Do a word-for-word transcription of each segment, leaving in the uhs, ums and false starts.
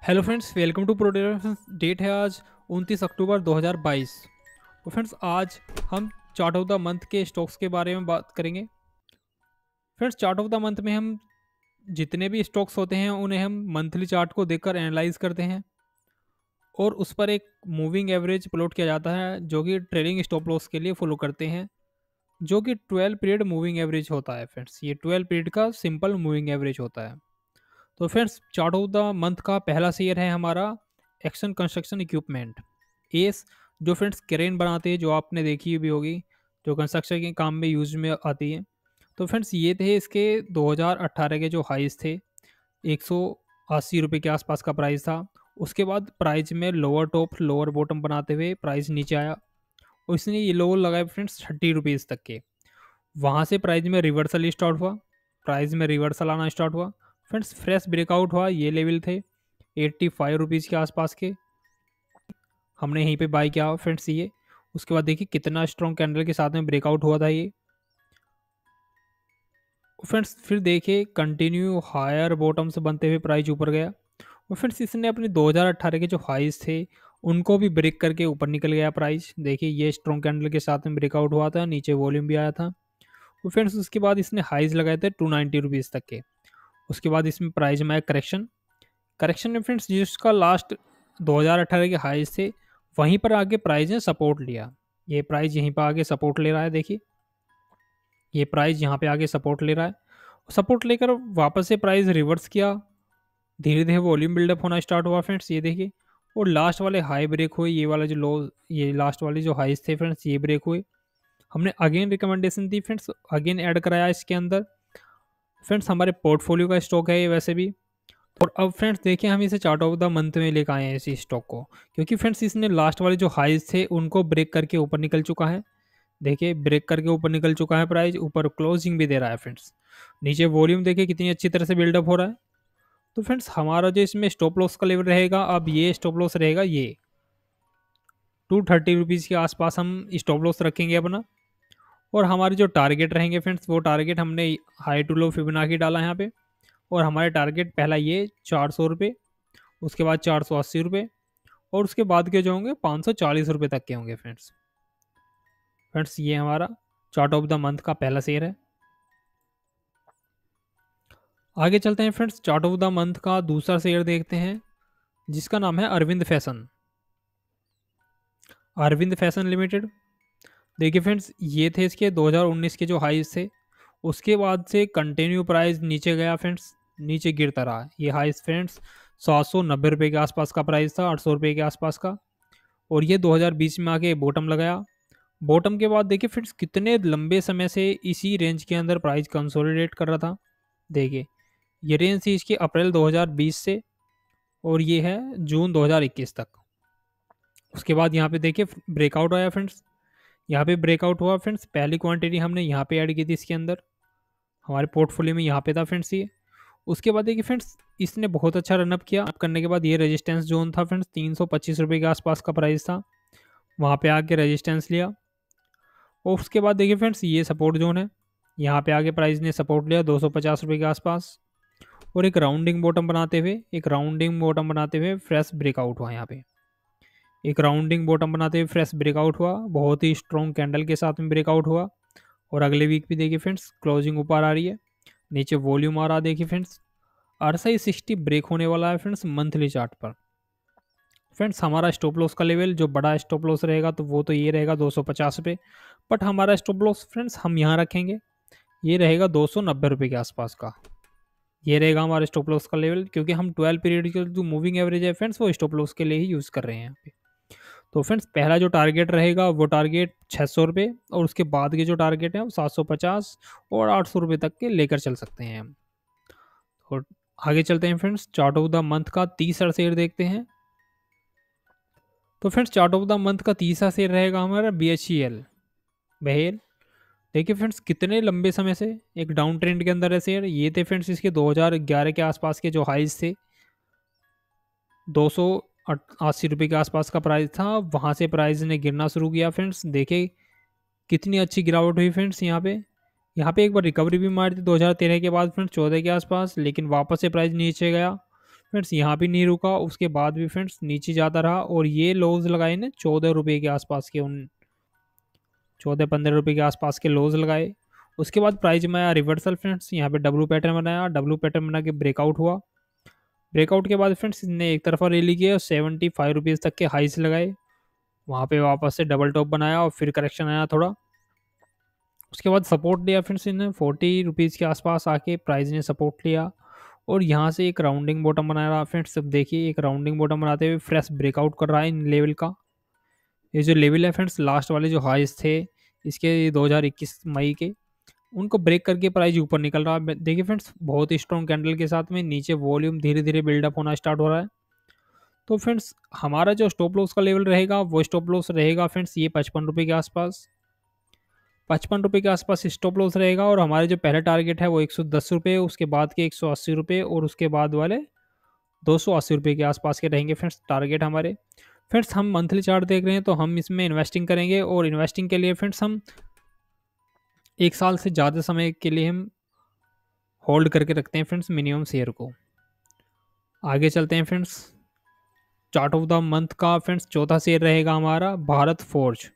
Hello friends, welcome to production. Date है आज उनतीस अक्टूबर दो हज़ार बाईस। तो फ्रेंड्स, आज हम चार्ट ऑफ द मंथ के स्टॉक्स के बारे में बात करेंगे। Friends, chart of the month में हम जितने भी स्टॉक्स होते हैं उन्हें हम मंथली चार्ट को देखकर एनालाइज करते हैं और उस पर एक मूविंग एवरेज प्लॉट किया जाता है जो कि ट्रेलिंग स्टॉप लॉस के लिए फॉलो करते हैं, जो कि ट्वेल्व पीरियड मूविंग एवरेज होता है। फ्रेंड्स, ये ट्वेल्व पीरियड का सिंपल मूविंग एवरेज होता है। तो friends, chart of the month का पहला शेयर है हमारा एक्शन कंस्ट्रक्शन इक्विपमेंट एस, जो फ्रेंड्स क्रेन बनाते हैं, जो आपने देखी भी होगी, जो कंस्ट्रक्शन के काम में यूज में आती है। तो फ्रेंड्स, ये थे इसके दो हज़ार अट्ठारह के जो हाइस थे, एक सौ अस्सी रुपये के आसपास का प्राइस था। उसके बाद प्राइस में लोअर टॉप लोअर बॉटम बनाते हुए प्राइस नीचे आया और इसने ये लोअर लगाए फ्रेंड्स थर्टी रुपीज़ तक के। वहाँ से प्राइस में रिवर्सल स्टार्ट हुआ, प्राइस में रिवर्सल आना स्टार्ट हुआ। फ्रेंड्स, फ्रेश ब्रेकआउट हुआ, ये लेवल थे एट्टी फाइव रुपीज़ के आसपास के, हमने यहीं पे बाय किया फ्रेंड्स ये। उसके बाद देखिए कितना स्ट्रॉन्ग कैंडल के साथ में ब्रेकआउट हुआ था ये। फ्रेंड्स, फिर देखिए कंटिन्यू हायर बॉटम से बनते हुए प्राइस ऊपर गया और फ्रेंड्स इसने अपने दो हज़ार अट्ठारह के जो हाइज थे उनको भी ब्रेक करके ऊपर निकल गया प्राइस। देखिए ये स्ट्रॉन्ग कैंडल के साथ में ब्रेकआउट हुआ था, नीचे वॉल्यूम भी आया था। और फ्रेंड्स, उसके बाद इसने हाइज लगाए थे टू नाइन्टी रुपीज़ तक के। उसके बाद इसमें प्राइस में आया करेक्शन। करेक्शन में फ्रेंड्स जिसका लास्ट दो हज़ार अट्ठारह के हाइज थे वहीं पर आगे प्राइस ने सपोर्ट लिया। ये प्राइस यहीं पर आगे सपोर्ट ले रहा है, देखिए ये प्राइस यहाँ पे आगे सपोर्ट ले रहा है। सपोर्ट लेकर वापस से प्राइस रिवर्स किया, धीरे धीरे वॉल्यूम बिल्डअप होना स्टार्ट हुआ फ्रेंड्स, ये देखिए। और लास्ट वाले हाई ब्रेक हुए, ये वाला जो लो, ये लास्ट वाले जो हाइज थे फ्रेंड्स ये ब्रेक हुए। हमने अगेन रिकमेंडेशन दी फ्रेंड्स, अगेन ऐड कराया इसके अंदर। फ्रेंड्स, हमारे पोर्टफोलियो का स्टॉक है ये वैसे भी। और अब फ्रेंड्स देखिए, हम इसे चार्ट ऑफ द मंथ में लेकर आए हैं इसी स्टॉक को, क्योंकि फ्रेंड्स इसने लास्ट वाले जो हाइज थे उनको ब्रेक करके ऊपर निकल चुका है। देखिए ब्रेक करके ऊपर निकल चुका है प्राइस, ऊपर क्लोजिंग भी दे रहा है फ्रेंड्स। नीचे वॉल्यूम देखिए कितनी अच्छी तरह से बिल्डअप हो रहा है। तो फ्रेंड्स, हमारा जो इसमें स्टॉप लॉस का लेवल रहेगा, अब ये स्टॉप लॉस रहेगा ये टू थर्टी रुपीज़ के आसपास हम स्टॉप लॉस रखेंगे अपना। और हमारे जो टारगेट रहेंगे फ्रेंड्स, वो टारगेट हमने हाई टू लो फिबोनाची डाला यहाँ पे। और हमारे टारगेट पहला ये चार सौ रुपये, उसके बाद चार सौ अस्सी रुपये और उसके बाद के जो होंगे पाँच सौ चालीस रुपये तक के होंगे फ्रेंड्स। फ्रेंड्स, ये हमारा चार्ट ऑफ द मंथ का पहला शेयर है। आगे चलते हैं friends, chart of the month का दूसरा शेयर देखते हैं जिसका नाम है Arvind fashion. Arvind fashion limited, देखिए फ्रेंड्स ये थे इसके दो हज़ार उन्नीस के जो हाइज थे, उसके बाद से कंटिन्यू प्राइस नीचे गया फ्रेंड्स, नीचे गिरता रहा। ये हाइज फ्रेंड्स सात सौ नब्बे रुपये के आसपास का प्राइस था, आठ सौ रुपये के आसपास का। और ये दो हज़ार बीस में आके बॉटम लगाया। बॉटम के बाद देखिए फ्रेंड्स कितने लंबे समय से इसी रेंज के अंदर प्राइस कंसोलिडेट कर रहा था। देखिए ये रेंज थी इसकी अप्रैल दो हज़ार बीस से और ये है जून दो हज़ार इक्कीस तक। उसके बाद यहाँ पे देखिए ब्रेकआउट आया फ्रेंड्स, यहाँ पे ब्रेकआउट हुआ फ्रेंड्स। पहली क्वांटिटी हमने यहाँ पे ऐड की थी इसके अंदर, हमारे पोर्टफोलियो में यहाँ पे था फ्रेंड्स ये। उसके बाद देखिए फ्रेंड्स इसने बहुत अच्छा रनअप किया। अप करने के बाद ये रेजिस्टेंस जोन था फ्रेंड्स, तीन सौ पच्चीस रुपये के आसपास का प्राइस था, वहाँ पे आके रेजिस्टेंस लिया। और उसके बाद देखिए फ्रेंड्स ये सपोर्ट जोन है, यहाँ पे आगे प्राइस ने सपोर्ट लिया दो सौ पचास रुपये के आसपास। और एक राउंडिंग बॉटम बनाते हुए एक राउंडिंग बॉटम बनाते हुए फ्रेश ब्रेकआउट हुआ। यहाँ पे एक राउंडिंग बॉटम बनाते हुए फ्रेश ब्रेकआउट हुआ, बहुत ही स्ट्रॉन्ग कैंडल के साथ में ब्रेकआउट हुआ। और अगले वीक भी देखिए फ्रेंड्स क्लोजिंग ऊपर आ रही है, नीचे वॉल्यूम आ रहा है। देखिए फ्रेंड्स आरएसआई सिक्सटी ब्रेक होने वाला है फ्रेंड्स मंथली चार्ट पर। फ्रेंड्स, हमारा स्टॉप लॉस का लेवल जो बड़ा स्टॉप लॉस रहेगा तो वो तो ये रहेगा दो सौ पचास रुपये, बट हमारा स्टॉप लॉस फ्रेंड्स हम यहाँ रखेंगे, ये रहेगा दो सौ नब्बे रुपये के आसपास का। ये रहेगा हमारा स्टॉप लॉस का लेवल, क्योंकि हम ट्वेल्व पीरियड की जो मूविंग एवरेज है फ्रेंड्स वो स्टॉप लॉस के लिए ही यूज़ कर रहे हैं यहाँ पे। तो फ्रेंड्स पहला जो टारगेट रहेगा वो टारगेट छः सौ रुपये और उसके बाद के जो टारगेट है वो सात सौ पचास और आठ सौ रुपये तक के लेकर चल सकते हैं हम। और आगे चलते हैं friends, chart of the month का तीसरा शेयर देखते हैं। तो friends chart of the month का तीसरा शेयर रहेगा हमारा B H E L BHEL. देखिए फ्रेंड्स कितने लंबे समय से एक डाउन ट्रेंड के अंदर है शेयर। ये थे फ्रेंड्स इसके दो हज़ार ग्यारह के आसपास के जो हाइज थे, दो सौ अस्सी रुपये के आसपास का प्राइस था, वहाँ से प्राइस ने गिरना शुरू किया फ्रेंड्स। देखिए कितनी अच्छी गिरावट हुई फ्रेंड्स यहाँ पे। यहाँ पे एक बार रिकवरी भी मारी थी दो हज़ार तेरह के बाद फ्रेंड्स चौदह के आसपास, लेकिन वापस से प्राइस नीचे गया फ्रेंड्स यहाँ भी नहीं रुका, उसके बाद भी फ्रेंड्स नीचे जाता रहा और ये लोज लगाए ना चौदह रुपये के आसपास के, उन चौदह पंद्रह रुपये के आसपास के लोज लगाए। उसके बाद प्राइस में आया रिवर्सल फ्रेंड्स, यहाँ पे डब्लू पैटर्न बनाया, डब्लू पैटर्न बना के ब्रेकआउट हुआ। ब्रेकआउट के बाद फ्रेंड्स इसने एक तरफा रैली किया और सेवेंटी फाइव रुपीज़ तक के हाइस लगाए, वहाँ पे वापस से डबल टॉप बनाया और फिर करेक्शन आया थोड़ा। उसके बाद सपोर्ट लिया फ्रेंड्स इन्हें फोर्टी रुपीज़ के आसपास आके प्राइस ने सपोर्ट लिया और यहाँ से एक राउंडिंग बॉटम बना रहा फ्रेंड्स। अब देखिए एक राउंडिंग बॉटम बनाते हुए फ्रेश ब्रेकआउट कर रहा है इन लेवल का। ये जो लेवल है फ्रेंड्स लास्ट वाले जो हाइस थे इसके दो हज़ार इक्कीस मई के, उनको ब्रेक करके प्राइस ऊपर निकल रहा है। देखिए फ्रेंड्स बहुत ही स्ट्रॉन्ग कैंडल के साथ में नीचे वॉल्यूम धीरे धीरे बिल्डअप होना स्टार्ट हो रहा है। तो फ्रेंड्स हमारा जो स्टॉप लॉस का लेवल रहेगा वो स्टॉप लॉस रहेगा फ्रेंड्स ये पचपन रुपये के आसपास, पचपन रुपये के आसपास स्टॉप लॉस रहेगा। और हमारे जो पहला टारगेट है वो एक सौ दस रुपये, उसके बाद के एक सौ अस्सी रुपये और उसके बाद वाले दो सौ अस्सी रुपये के आसपास के रहेंगे फ्रेंड्स टारगेट हमारे। फ्रेंड्स हम मंथली चार्ट देख रहे हैं तो हम इसमें इन्वेस्टिंग करेंगे और इन्वेस्टिंग के लिए फ्रेंड्स हम एक साल से ज़्यादा समय के लिए हम होल्ड करके रखते हैं फ्रेंड्स मिनिमम शेयर को। आगे चलते हैं friends, chart of the month का फ्रेंड्स चौथा शेयर रहेगा हमारा भारत फोर्ज।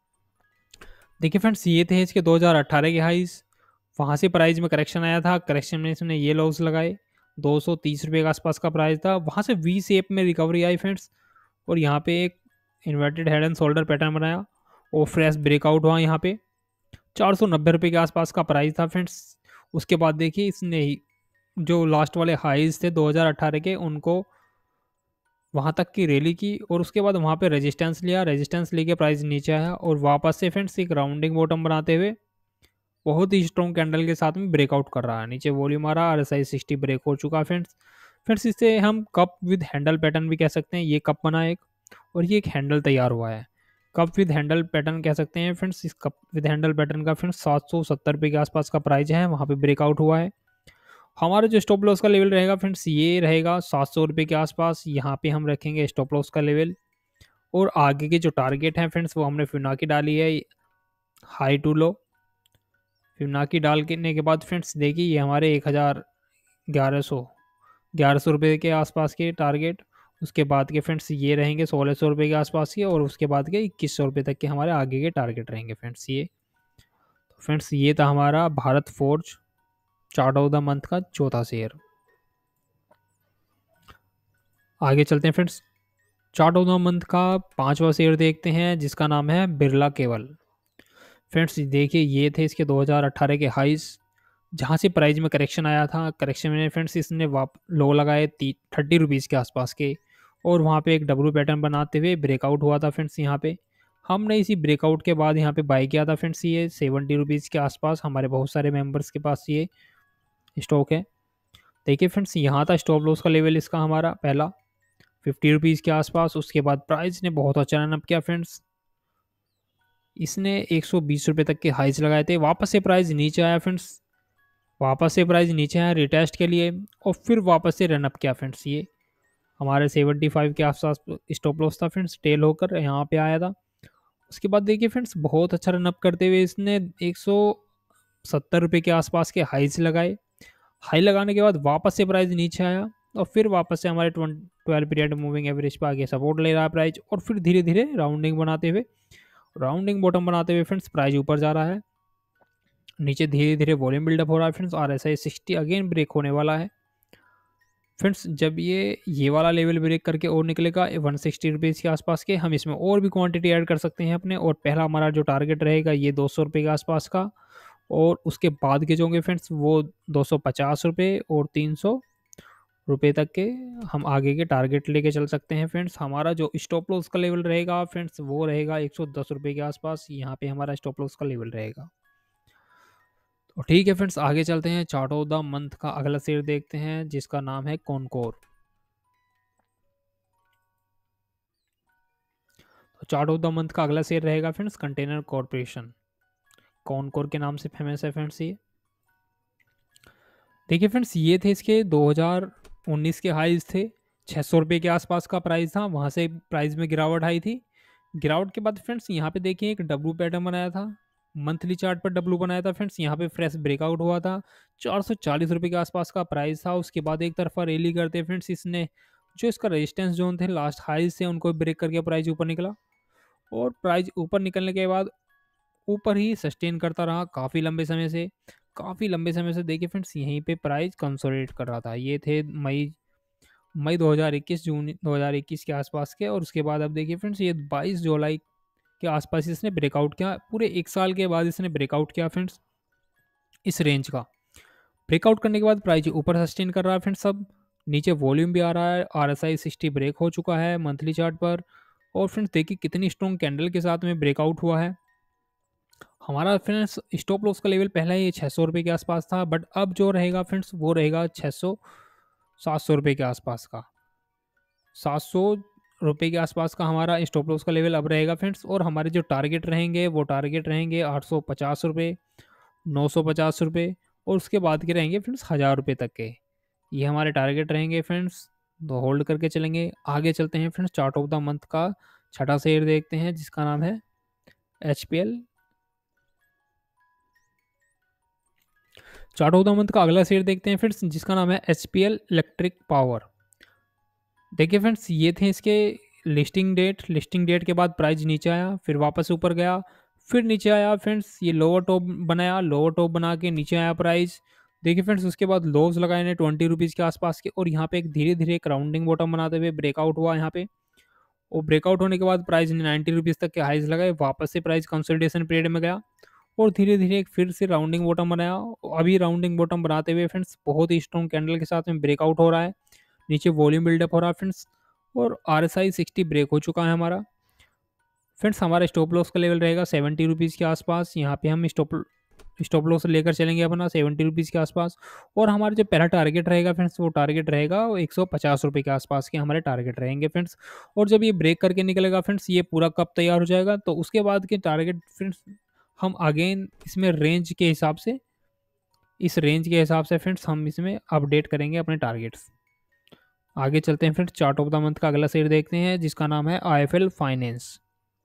देखिए फ्रेंड्स ये थे इसके दो हज़ार अठारह के हाइस, वहाँ से प्राइस में करेक्शन आया था, करेक्शन में इसने ये लॉस लगाए, दो सौ तीस रुपये के आसपास का प्राइस था, वहाँ से वी शेप में रिकवरी आई फ्रेंड्स और यहाँ पे एक inverted head and shoulder pattern बनाया और फ्रेश ब्रेकआउट हुआ यहाँ पे चार सौ नब्बे रुपये के आसपास का प्राइस था फ्रेंड्स। उसके बाद देखिए इसने जो लास्ट वाले हाइज थे दो हज़ार अठारह के उनको वहाँ तक की रैली की और उसके बाद वहाँ पे रेजिस्टेंस लिया, रेजिस्टेंस लेके प्राइस नीचे आया और वापस से फ्रेंड्स एक राउंडिंग बॉटम बनाते हुए बहुत ही स्ट्रॉन्ग कैंडल के साथ में ब्रेकआउट कर रहा है, नीचे वॉल्यूम आ रहा है, R S I sixty break हो चुका है फ्रेंड्स। फ्रेंड्स इसे हम कप विद हैंडल पैटर्न भी कह सकते हैं, ये कप बना एक और ये एक हैंडल तैयार हुआ है, कप विद हैंडल पैटर्न कह सकते हैं फ्रेंड्स। इस कप विद हैंडल पैटर्न का फ्रेंड्स सात सौ सत्तर रुपये के आसपास का प्राइस है, वहाँ पे ब्रेकआउट हुआ है। हमारा जो स्टॉप लॉस का लेवल रहेगा फ्रेंड्स ये रहेगा सात सौ रुपये के आसपास, यहाँ पे हम रखेंगे स्टॉप लॉस का लेवल। और आगे के जो टारगेट हैं फ्रेंड्स वो हमने फिबोनाची डाली है हाई टू लो। फिबोनाची डाल के के बाद फ्रेंड्स देखिए ये हमारे एक हज़ार ग्यारह सौ ग्यारह सौ रुपये के आसपास के टारगेट, उसके बाद के फ्रेंड्स ये रहेंगे सोलह सौ रुपये के आसपास के और उसके बाद के इक्कीस सौ रुपये तक के हमारे आगे के टारगेट रहेंगे फ्रेंड्स ये। तो फ्रेंड्स ये था हमारा Bharat forge chart of the month का चौथा शेयर। आगे चलते हैं friends, chart of the month का पांचवा शेयर देखते हैं जिसका नाम है बिरला केबल। फ्रेंड्स देखिए ये थे इसके दो हज़ार अठारह के हाइस, जहाँ से प्राइस में करेक्शन आया था, करेक्शन में फ्रेंड्स इसने वाप लो लगाए थर्टी रुपीज़ के आसपास के और वहाँ पे एक डब्लू पैटर्न बनाते हुए ब्रेकआउट हुआ था फ्रेंड्स। यहाँ पे हमने इसी ब्रेकआउट के बाद यहाँ पे बाई किया था फ्रेंड्स, ये सेवेंटी रुपीज़ के आसपास हमारे बहुत सारे मेंबर्स के पास ये स्टॉक है। देखिए फ्रेंड्स यहाँ था स्टॉप लॉस का लेवल इसका हमारा पहला फिफ्टी रुपीज़ के आसपास, उसके बाद प्राइस ने बहुत अच्छा रन अप किया फ्रेंड्स, इसने एक सौ बीस रुपये तक के हाइज लगाए थे, वापस से प्राइस नीचे आया फ्रेंड्स, वापस से प्राइस नीचे आया रिटेस्ट के लिए और फिर वापस से रन अप किया फ्रेंड्स। ये हमारे सेवेंटी फाइव के आसपास स्टॉप लॉस था फ्रेंड्स, टेल होकर यहाँ पे आया था। उसके बाद देखिए फ्रेंड्स बहुत अच्छा रन अप करते हुए इसने एक सौ सत्तर रुपये के आसपास के हाइज लगाए, हाई लगाने के बाद वापस से प्राइस नीचे आया और फिर वापस से हमारे ट्वेल्व पीरियड मूविंग एवरेज पर आगे सपोर्ट ले रहा है प्राइस और फिर धीरे धीरे राउंडिंग बनाते हुए राउंडिंग बॉटम बनाते हुए फ्रेंड्स प्राइस ऊपर जा रहा है, नीचे धीरे धीरे वॉल्यूम बिल्डअप हो रहा है friends. R S I sixty again break होने वाला है फ्रेंड्स, जब ये ये वाला लेवल ब्रेक करके और निकलेगा वन सिक्सटी रुपीज़ के आसपास के, हम इसमें और भी क्वांटिटी ऐड कर सकते हैं अपने। और पहला हमारा जो टारगेट रहेगा ये दो सौ रुपये के आसपास का और उसके बाद के जो होंगे फ्रेंड्स वो दो सौ पचास रुपये और तीन सौ रुपये तक के हम आगे के टारगेट लेके चल सकते हैं फ्रेंड्स। हमारा जो स्टॉप लॉस का लेवल रहेगा फ्रेंड्स वो रहेगा एक सौ दस रुपये के आसपास, यहाँ पे हमारा स्टॉप लॉस का लेवल रहेगा। तो ठीक है फ्रेंड्स आगे चलते हैं, चार्ट ऑफ द मंथ का अगला शेयर देखते हैं जिसका नाम है कॉनकोर। तो चार्ट ऑफ द मंथ का अगला शेयर रहेगा फ्रेंड्स कंटेनर कॉर्पोरेशन, कॉनकोर के नाम से फेमस है फ्रेंड्स ये। देखिए फ्रेंड्स ये थे इसके दो हज़ार उन्नीस के हाइज थे, छः सौ रुपये के आसपास का प्राइस था, वहाँ से प्राइस में गिरावट आई थी। गिरावट के बाद फ्रेंड्स यहाँ पे देखिए एक डब्लू पैटर्न बनाया था मंथली चार्ट पर डब्लू बनाया था फ्रेंड्स, यहाँ पे फ्रेश ब्रेकआउट हुआ था, चार सौ चालीस रुपये के आसपास का प्राइस था। उसके बाद एक तरफा रैली करते फ्रेंड्स इसने जो इसका रेजिस्टेंस जोन थे लास्ट हाई से उनको ब्रेक करके प्राइस ऊपर निकला, और प्राइस ऊपर निकलने के बाद ऊपर ही सस्टेन करता रहा काफ़ी लंबे समय से। काफ़ी लंबे समय से देखिए फ्रेंड्स यहीं पे प्राइस कंसोलिडेट कर रहा था। ये थे मई मई दो हज़ार इक्कीस, जून दो हज़ार इक्कीस के आसपास के, और उसके बाद अब देखिए फ्रेंड्स ये बाईस जुलाई के आसपास इसने ब्रेकआउट किया। पूरे एक साल के बाद इसने ब्रेकआउट किया फ्रेंड्स इस रेंज का। ब्रेकआउट करने के बाद प्राइस ऊपर सस्टेन कर रहा है फ्रेंड्स। अब नीचे वॉल्यूम भी आ रहा है, R S I sixty break हो चुका है मंथली चार्ट पर। और फ्रेंड्स देखिए कितनी स्ट्रॉन्ग कैंडल के साथ में ब्रेकआउट हुआ है। हमारा फ्रेंड्स स्टॉप लॉस का लेवल पहला ही छः सौ रुपये के आसपास था, बट अब जो रहेगा फ्रेंड्स वो रहेगा छः सौ सात सौ रुपये के आसपास का। सात सौ रुपये के आसपास का हमारा स्टॉप लॉस का लेवल अब रहेगा फ्रेंड्स। और हमारे जो टारगेट रहेंगे वो टारगेट रहेंगे आठ सौ पचास रुपये, नौ सौ पचास रुपये, और उसके बाद के रहेंगे फ्रेंड्स हज़ार रुपये तक के। ये हमारे टारगेट रहेंगे फ्रेंड्स, तो होल्ड करके चलेंगे। आगे चलते हैं friends, chart of the month का छठा शेयर देखते हैं जिसका नाम है H P L. Chart of the month का अगला शेयर देखते हैं फ्रेंड्स जिसका नाम है H P L electric power. देखिए फ्रेंड्स ये थे इसके लिस्टिंग डेट। लिस्टिंग डेट के बाद प्राइस नीचे आया, फिर वापस ऊपर गया, फिर नीचे आया फ्रेंड्स। ये लोअर टॉप बनाया, लोअर टॉप बना के नीचे आया प्राइस। देखिए फ्रेंड्स उसके बाद लोज लगाए ने ट्वेंटी रुपीज़ के आसपास के, और यहाँ पे एक धीरे धीरे एक राउंडिंग बॉटम बनाते हुए ब्रेकआउट हुआ यहाँ पे। और ब्रेकआउट होने के बाद प्राइस ने नाइन्टी रुपीज़ तक के हाइज लगाए, वापस से प्राइस कंसोलिडेशन पीरियड में गया, और धीरे धीरे एक फिर से राउंडिंग बॉटम बनाया। अभी राउंडिंग बॉटम बनाते हुए फ्रेंड्स बहुत ही स्ट्रॉन्ग कैंडल के साथ में ब्रेकआउट हो रहा है, नीचे वॉल्यूम बिल्डअप हो रहा है फ्रेंड्स, और R S I sixty break हो चुका है हमारा। फ्रेंड्स हमारा स्टॉप लॉस का लेवल रहेगा सेवेंटी रुपीज़ के आसपास। यहाँ पे हम स्टॉप स्टॉप लॉस लेकर चलेंगे अपना सेवेंटी रुपीज़ के आसपास। और हमारा जो पहला टारगेट रहेगा फ्रेंड्स वो टारगेट रहेगा वो एक सौ पचास रुपये के आसपास के हमारे टारगेट रहेंगे फ्रेंड्स। और जब ये ब्रेक करके निकलेगा फ्रेंड्स, ये पूरा कब तैयार हो जाएगा, तो उसके बाद के टारगेट फ्रेंड्स हम अगेन इसमें रेंज के हिसाब से इस रेंज के हिसाब से फ्रेंड्स हम इसमें अपडेट करेंगे अपने टारगेट्स। आगे चलते हैं friends, chart of the month का अगला शेयर देखते हैं जिसका नाम है I F L finance.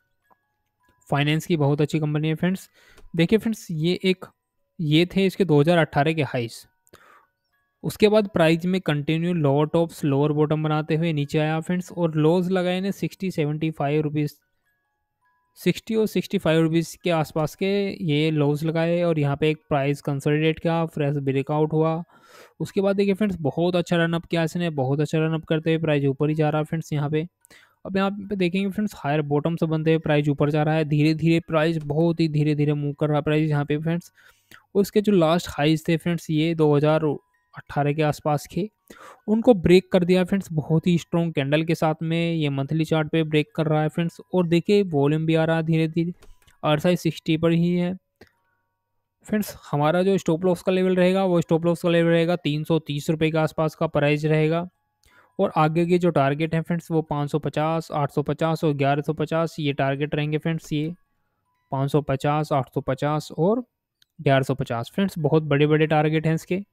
Finance की बहुत अच्छी कंपनी है फ्रेंड्स। देखिए फ्रेंड्स ये एक ये थे इसके दो हज़ार अठारह के हाइस। उसके बाद प्राइस में continue lower tops lower bottom बनाते हुए नीचे आया फ्रेंड्स, और लोज लगाए ने sixty seventy five rupees sixty और सिक्सटी फाइव रुपीज़ के आसपास के ये लोज लगाए, और यहाँ पे एक प्राइस कंसोलिडेट किया, फ्रेश ब्रेकआउट हुआ। उसके बाद देखिए फ्रेंड्स बहुत अच्छा रनअप किया इसने, बहुत अच्छा रनअप करते हुए प्राइस ऊपर ही जा रहा है फ्रेंड्स यहाँ पे। अब यहाँ पे देखेंगे फ्रेंड्स हायर बॉटम से बनते हुए प्राइस ऊपर जा रहा है, धीरे धीरे प्राइस बहुत ही धीरे धीरे मूव कर रहा है प्राइस यहाँ पे फ्रेंड्स। उसके जो लास्ट हाइज थे फ्रेंड्स ये दो हज़ार अट्ठारह के आसपास के, उनको ब्रेक कर दिया फ्रेंड्स बहुत ही स्ट्रॉन्ग कैंडल के साथ में। ये मंथली चार्ट पे ब्रेक कर रहा है फ्रेंड्स, और देखिए वॉल्यूम भी आ रहा है धीरे धीरे, आरसाई सिक्सटी पर ही है फ्रेंड्स। हमारा जो स्टॉप लॉस का लेवल रहेगा वो स्टॉप लॉस का लेवल रहेगा तीन सौ तीस रुपये के आसपास का प्राइस रहेगा। और आगे के जो टारगेट है फ्रेंड्स वो पाँच सौ पचास, आठ सौ पचास और ग्यारह सौ पचास ये टारगेट रहेंगे फ्रेंड्स। ये पाँच सौ पचास, आठ सौ पचास और ग्यारह सौ पचास फ्रेंड्स बहुत बड़े बड़े टारगेट हैं इसके।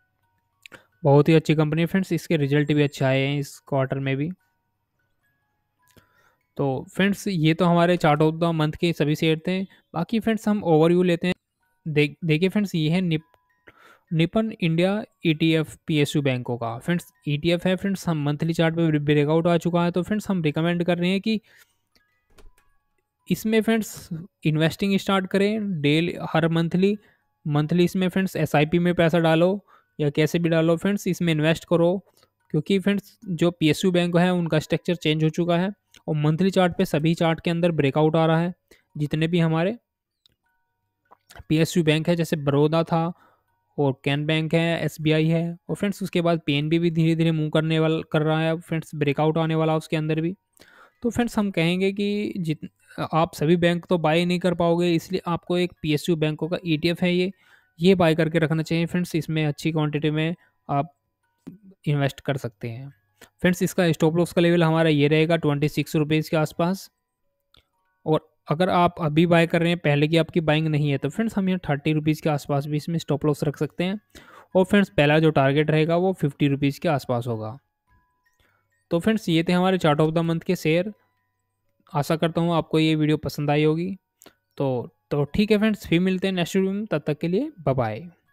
बहुत ही अच्छी कंपनी है फ्रेंड्स, इसके रिजल्ट भी अच्छे आए हैं इस क्वार्टर में भी। तो फ्रेंड्स ये तो हमारे चार्ट ऑफ द मंथ के सभी शेयर थे। बाकी फ्रेंड्स हम ओवरव्यू लेते हैं। देख देखिए फ्रेंड्स ये है Nip Nippon India ETF PSU बैंकों का फ्रेंड्स ईटीएफ है फ्रेंड्स। हम मंथली चार्ट पे ब्रेकआउट आ चुका है, तो फ्रेंड्स हम रिकमेंड कर रहे हैं कि इसमें फ्रेंड्स इन्वेस्टिंग स्टार्ट करें डेली हर मंथली मंथली इसमें फ्रेंड्स एसआईपी में पैसा डालो या कैसे भी डालो फ्रेंड्स इसमें इन्वेस्ट करो, क्योंकि फ्रेंड्स जो पीएसयू बैंक है उनका स्ट्रक्चर चेंज हो चुका है, और मंथली चार्ट पे सभी चार्ट के अंदर ब्रेकआउट आ रहा है। जितने भी हमारे पीएसयू बैंक है जैसे बड़ौदा था, और कैन बैंक है, एसबीआई है, और फ्रेंड्स उसके बाद पीएनबी भी धीरे धीरे मूव करने वाला कर रहा है फ्रेंड्स, ब्रेकआउट आने वाला उसके अंदर भी। तो फ्रेंड्स हम कहेंगे कि जित आप सभी बैंक तो बाय नहीं कर पाओगे, इसलिए आपको एक पीएसयू बैंकों का ईटीएफ है ये ये बाय करके रखना चाहिए फ्रेंड्स। इसमें अच्छी क्वांटिटी में आप इन्वेस्ट कर सकते हैं फ्रेंड्स। इसका स्टॉप लॉस का लेवल हमारा ये रहेगा ट्वेंटी सिक्स रुपीज़ के आसपास। और अगर आप अभी बाय कर रहे हैं, पहले की आपकी बाइंग नहीं है, तो फ्रेंड्स हम यहाँ थर्टी रुपीज़ के आसपास भी इसमें स्टॉप लॉस रख सकते हैं। और फ्रेंड्स पहला जो टारगेट रहेगा वो फिफ्टी रुपीज़ के आसपास होगा। तो फ्रेंड्स ये थे हमारे चार्ट ऑफ द मंथ के शेयर। आशा करता हूँ आपको ये वीडियो पसंद आई होगी। तो तो ठीक है फ्रेंड्स, फिर मिलते हैं नेक्स्ट वीडियो में, तब तक के लिए बाय बाय।